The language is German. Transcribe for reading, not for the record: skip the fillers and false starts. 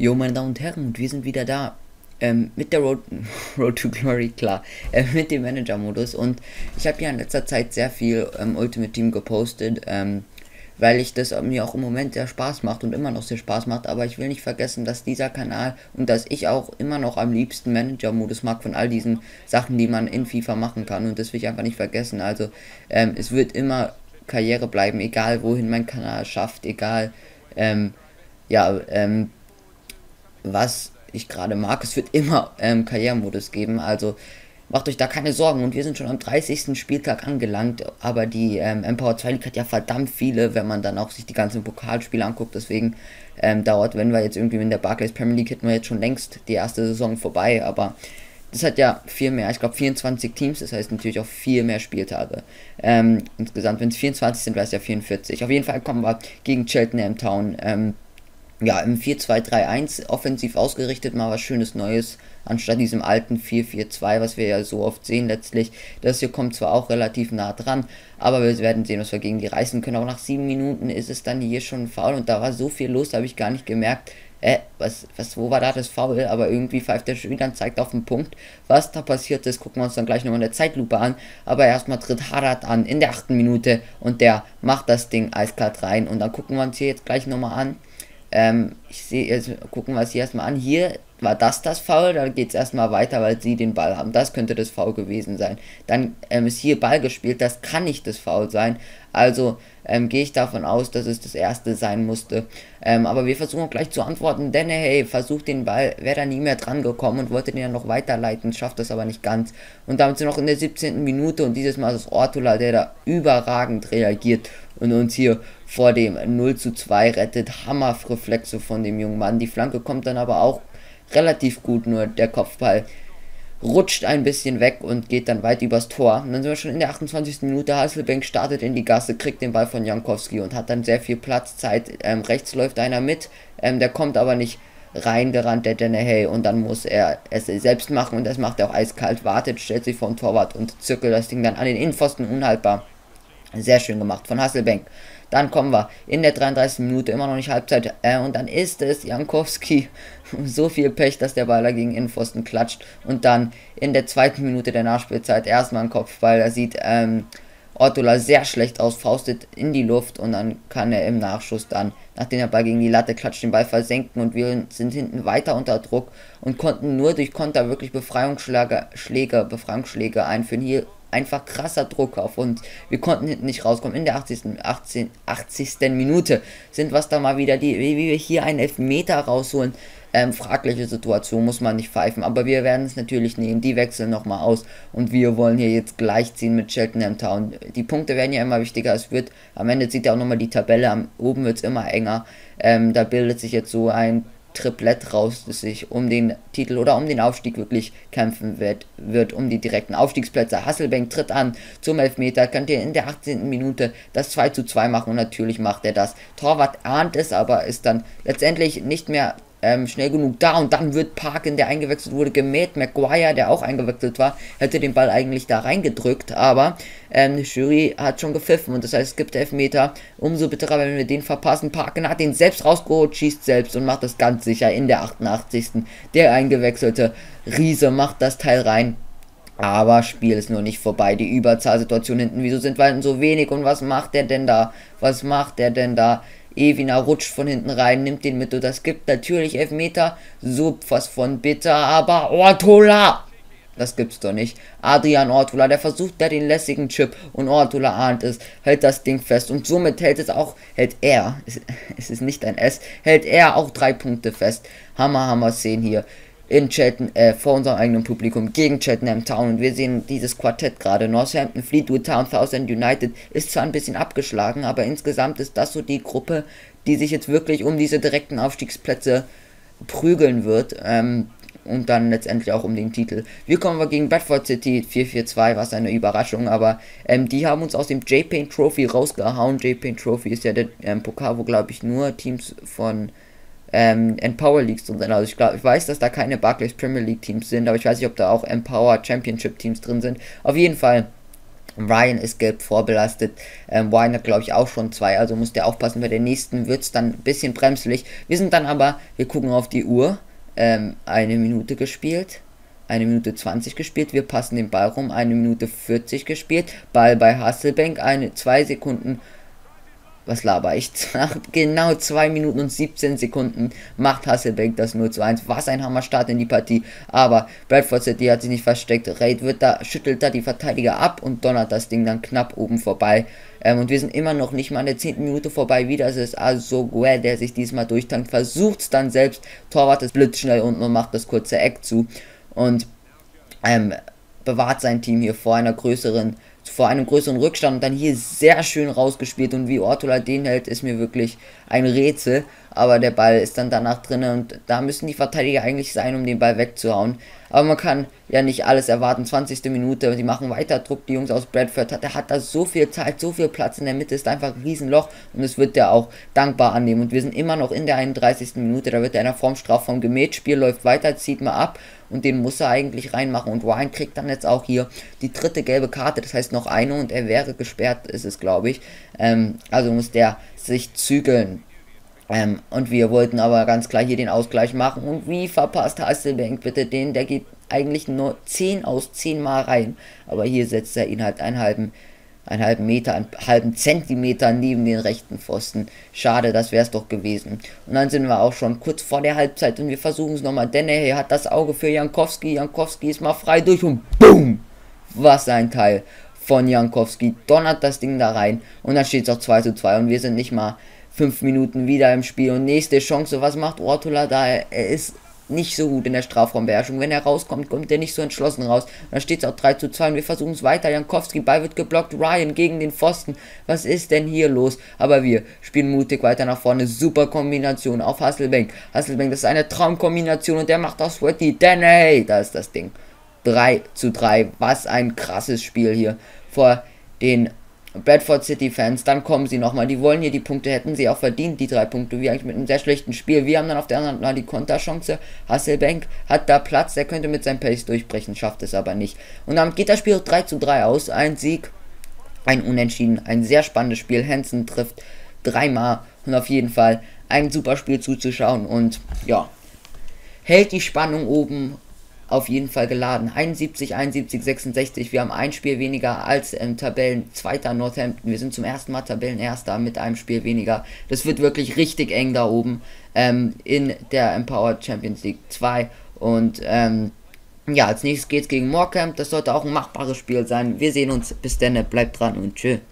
Jo, meine Damen und Herren, und wir sind wieder da. Mit der Road to Glory, klar. Mit dem Manager-Modus. Und ich habe ja in letzter Zeit sehr viel Ultimate Team gepostet, weil ich das mir auch im Moment sehr Spaß macht und immer noch sehr Spaß macht. Aber ich will nicht vergessen, dass dieser Kanal und dass ich auch immer noch am liebsten Manager-Modus mag von all diesen Sachen, die man in FIFA machen kann. Und das will ich einfach nicht vergessen. Also, es wird immer Karriere bleiben, egal wohin mein Kanal schafft, egal. Ähm, ja, was ich gerade mag. Es wird immer Karrieremodus geben, also macht euch da keine Sorgen. Und wir sind schon am 30. Spieltag angelangt, aber die Empower 2 League hat ja verdammt viele, wenn man dann auch sich die ganzen Pokalspiele anguckt. Deswegen dauert, wenn wir jetzt irgendwie in der Barclays Premier League hätten wir jetzt schon längst die erste Saison vorbei, aber das hat ja viel mehr, ich glaube 24 Teams, das heißt natürlich auch viel mehr Spieltage. Insgesamt, wenn es 24 sind, wäre es ja 44. Auf jeden Fall kommen wir gegen Cheltenham Town. Ja, im 4-2-3-1 offensiv ausgerichtet, mal was Schönes Neues, anstatt diesem alten 4-4-2, was wir ja so oft sehen letztlich. Das hier kommt zwar auch relativ nah dran, aber wir werden sehen, was wir gegen die reißen können. Auch nach 7 Minuten ist es dann hier schon faul und da war so viel los, da habe ich gar nicht gemerkt, wo war da das Foul? Aber irgendwie pfeift der Schiri dann, zeigt auf den Punkt, was da passiert ist. Gucken wir uns dann gleich nochmal in der Zeitlupe an. Aber erstmal tritt Haddad an in der 8. Minute und der macht das Ding eiskalt rein. Und dann gucken wir uns hier jetzt gleich nochmal an. Ich sehe jetzt, gucken wir es hier erstmal an. Hier war das Foul, da geht es erstmal weiter, weil sie den Ball haben. Das könnte das Foul gewesen sein. Dann ist hier Ball gespielt, das kann nicht das Foul sein. Also gehe ich davon aus, dass es das erste sein musste. Aber wir versuchen gleich zu antworten, denn hey, versucht den Ball, wäre da nie mehr dran gekommen und wollte den ja noch weiterleiten, schafft das aber nicht ganz. Und damit sind wir noch in der 17. Minute und dieses Mal ist es Ortula, der da überragend reagiert und uns hier vor dem 0:2 rettet. Hammerreflexe von dem jungen Mann. Die Flanke kommt dann aber auch relativ gut, nur der Kopfball rutscht ein bisschen weg und geht dann weit übers Tor. Und dann sind wir schon in der 28. Minute. Hasselbank startet in die Gasse, kriegt den Ball von Jankowski und hat dann sehr viel Platzzeit. Rechts läuft einer mit, der kommt aber nicht reingerannt, der Dennehy, und dann muss er es selbst machen und das macht er auch eiskalt. Wartet, stellt sich vor den Torwart und zirkelt das Ding dann an den Innenpfosten, unhaltbar. Sehr schön gemacht von Hasselbank. Dann kommen wir in der 33. Minute, immer noch nicht Halbzeit, und dann ist es Jankowski. So viel Pech, dass der Ball gegen Innenpfosten klatscht. Und dann in der 2. Minute der Nachspielzeit erstmal ein Kopfball. Da sieht Ortula sehr schlecht aus, faustet in die Luft und dann kann er im Nachschuss dann, nachdem der Ball gegen die Latte klatscht, den Ball versenken und wir sind hinten weiter unter Druck und konnten nur durch Konter wirklich Befreiungsschläge einführen. Hier einfach krasser Druck auf uns. Wir konnten hinten nicht rauskommen. In der 80. Minute sind was da mal wieder wie wir hier einen Elfmeter rausholen. Fragliche Situation, muss man nicht pfeifen, aber wir werden es natürlich nehmen. Die wechseln nochmal aus und wir wollen hier jetzt gleichziehen mit Cheltenham Town. Die Punkte werden ja immer wichtiger. Es wird, am Ende sieht ja auch nochmal die Tabelle, oben wird es immer enger. Da bildet sich jetzt so ein Triplett raus, das sich um den Titel oder um den Aufstieg wirklich kämpfen wird um die direkten Aufstiegsplätze. Hasselbank tritt an zum Elfmeter, könnt ihr in der 18. Minute das 2:2 machen und natürlich macht er das. Torwart ahnt es, aber ist dann letztendlich nicht mehr schnell genug da und dann wird Parkin, der eingewechselt wurde, gemäht. Maguire, der auch eingewechselt war, hätte den Ball eigentlich da reingedrückt, aber die Jury hat schon gepfiffen und das heißt, es gibt Elfmeter. Umso bitterer, wenn wir den verpassen. Parkin hat den selbst rausgeholt, schießt selbst und macht das ganz sicher in der 88. Der eingewechselte Riese macht das Teil rein. Aber Spiel ist nur nicht vorbei. Die Überzahlsituation hinten. Wieso sind wir denn so wenig? Und was macht der denn da? Evina rutscht von hinten rein, nimmt den mit und das gibt natürlich Elfmeter. So was von bitter, aber Ortula! Das gibt's doch nicht. Adrian Ortula, der versucht da den lässigen Chip und Ortula ahnt es, hält das Ding fest und somit hält er, es ist nicht ein S, hält er auch 3 Punkte fest. Hammer Szenen hier in vor unserem eigenen Publikum gegen Cheltenham Town und wir sehen dieses Quartett gerade. Northampton, Fleetwood Town, Southend United ist zwar ein bisschen abgeschlagen, aber insgesamt ist das so die Gruppe, die sich jetzt wirklich um diese direkten Aufstiegsplätze prügeln wird und dann letztendlich auch um den Titel. Wir kommen aber gegen Bradford City 4-4-2, was eine Überraschung, aber die haben uns aus dem J-Paint Trophy rausgehauen. J-Paint Trophy ist ja der Pokal, wo glaube ich nur Teams von Empower Leagues drin sind. Also ich weiß, dass da keine Barclays Premier League Teams sind, aber ich weiß nicht, ob da auch Empower Championship Teams drin sind. Auf jeden Fall Ryan ist gelb vorbelastet. Ryan hat, glaube ich, auch schon 2, also muss der aufpassen. Bei der nächsten wird es dann ein bisschen bremslich. Wir sind dann aber, wir gucken auf die Uhr, 1 Minute gespielt. 1 Minute 20 gespielt, wir passen den Ball rum, 1 Minute 40 gespielt, Ball bei Hasselbank, 2 Sekunden, was laber ich, genau 2 Minuten und 17 Sekunden macht Hasselbank das 0:1, was ein Hammerstart in die Partie, aber Bradford City hat sich nicht versteckt, Raid schüttelt da die Verteidiger ab und donnert das Ding dann knapp oben vorbei, und wir sind immer noch nicht mal an der 10. Minute vorbei, wieder ist es Azogue, der sich diesmal durchtankt, versucht es dann selbst, Torwart ist blitzschnell unten und macht das kurze Eck zu, und bewahrt sein Team hier vor einem größeren Rückstand und dann hier sehr schön rausgespielt und wie Ortola den hält, ist mir wirklich ein Rätsel, aber der Ball ist dann danach drin und da müssen die Verteidiger eigentlich sein, um den Ball wegzuhauen, aber man kann ja nicht alles erwarten, 20. Minute, die machen weiter Druck, die Jungs aus Bradford, der hat da so viel Zeit, so viel Platz in der Mitte, ist einfach ein Riesenloch und es wird der auch dankbar annehmen und wir sind immer noch in der 31. Minute, da wird einer vorm Strafraum gemäht, Spiel läuft weiter, zieht mal ab und den muss er eigentlich reinmachen und Ryan kriegt dann jetzt auch hier die 3. gelbe Karte, das heißt noch eine und er wäre gesperrt, ist es glaube ich, also muss der sich zügeln. Und wir wollten aber ganz klar hier den Ausgleich machen. Und wie verpasst Hasselbank bitte den? Der geht eigentlich nur 10 aus 10 Mal rein. Aber hier setzt er ihn halt einen halben Meter, einen halben Zentimeter neben den rechten Pfosten. Schade, das wäre es doch gewesen. Und dann sind wir auch schon kurz vor der Halbzeit und wir versuchen es nochmal. Dennehy hat das Auge für Jankowski. Jankowski ist mal frei durch und BOOM! Was ein Teil von Jankowski. Donnert das Ding da rein. Und dann steht es auch 2:2 und wir sind nicht mal 5 Minuten wieder im Spiel und nächste Chance, was macht Ortola da? Er ist nicht so gut in der Strafraumbeherrschung. Wenn er rauskommt, kommt er nicht so entschlossen raus. Und dann steht es auch 3:2 und wir versuchen es weiter. Jankowski, Ball wird geblockt, Ryan gegen den Pfosten. Was ist denn hier los? Aber wir spielen mutig weiter nach vorne. Super Kombination auf Hasselbank. Hasselbank, das ist eine Traumkombination und der macht auch Sweaty. Dennehy, da ist das Ding. 3:3. Was ein krasses Spiel hier vor den Bradford City Fans, dann kommen sie nochmal, die wollen hier die Punkte, hätten sie auch verdient, die 3 Punkte, wie eigentlich mit einem sehr schlechten Spiel. Wir haben dann auf der anderen Seite die Konterchance, Hasselbank hat da Platz, der könnte mit seinem Pace durchbrechen, schafft es aber nicht. Und dann geht das Spiel 3:3 aus, ein Sieg, ein Unentschieden, ein sehr spannendes Spiel, Hansen trifft 3-mal und auf jeden Fall ein super Spiel zuzuschauen und ja, hält die Spannung oben auf jeden Fall geladen. 71, 66. Wir haben ein Spiel weniger als Tabellenzweiter Northampton. Wir sind zum ersten Mal Tabellenerster mit einem Spiel weniger. Das wird wirklich richtig eng da oben in der Empowered Champions League 2. Und ja, als nächstes geht es gegen Morecambe. Das sollte auch ein machbares Spiel sein. Wir sehen uns. Bis dann. Bleibt dran und tschüss.